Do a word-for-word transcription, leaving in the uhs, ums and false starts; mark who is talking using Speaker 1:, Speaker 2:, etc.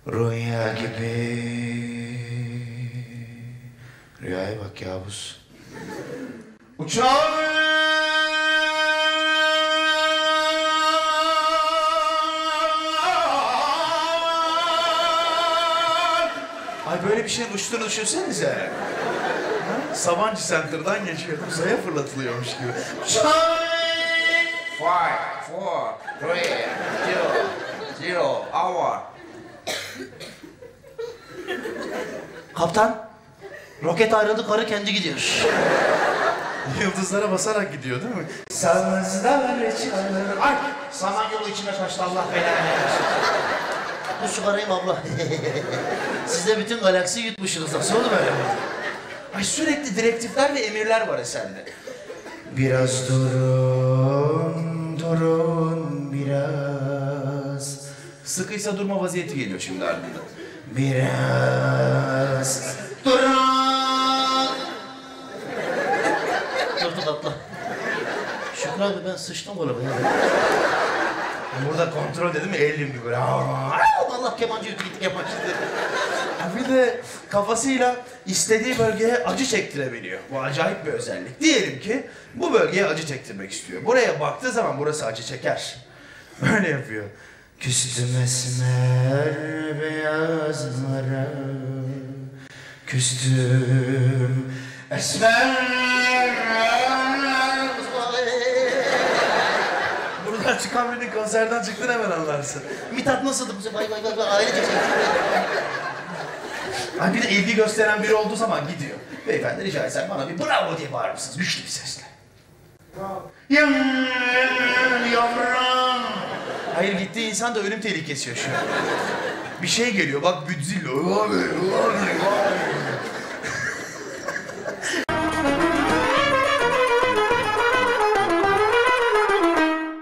Speaker 1: Rüya gibi. Rüyaya bak kabus. Uçağım. Ay böyle bir şeyin uçtuğunu düşünsenize. Ha? Sabancı Center'dan geçiyor. Uzaya fırlatılıyormuş gibi. Uçağım.
Speaker 2: Five, four, three, two, zero, hour.
Speaker 3: Kaptan, roket ayrıldı, karı kendi gidiyor.
Speaker 1: Yıldızlara basarak gidiyor değil mi? Sazlar çalır. Ay! Samanyolu içine taştı Allah belanı versin.
Speaker 3: Bu sigarayım abla. Siz de bütün galaksi yutmuşsunuz. Nasıl oldu böyle?
Speaker 1: Ay sürekli direktifler ve emirler var eserde. Biraz durun, durun biraz. Sıkıysa durma vaziyeti geliyor şimdi ardından. Biraz durun.
Speaker 3: Durduk atla. Şükrü abi ben sıçtım galiba.
Speaker 1: Burada kontrol dedim mi elim gibi böyle.
Speaker 3: Allah kemancı yuttu gitti kemancı.
Speaker 1: Bir de kafasıyla istediği bölgeye acı çektirebiliyor. Bu acayip bir özellik. Diyelim ki bu bölgeye acı çektirmek istiyor. Buraya baktığı zaman burası acı çeker. Böyle yapıyor. Küstüm esmer beyazlara, küstüm esmer. Buradan çıkan birinin konserden çıktın hemen anlarsın.
Speaker 3: Mithat nasıldı bu sefer? Vay vay vay vay ailece çekti.
Speaker 1: Ay bir de ilgi gösteren biri olduğu zaman gidiyor. Beyefendi rica etsem bana bir bravo diye bağırır mısınız? Güçlü bir sesle. Yavrum. Hayır gittiği insan da ölüm tehlikesi yaşıyor. Bir şey geliyor bak Godzilla.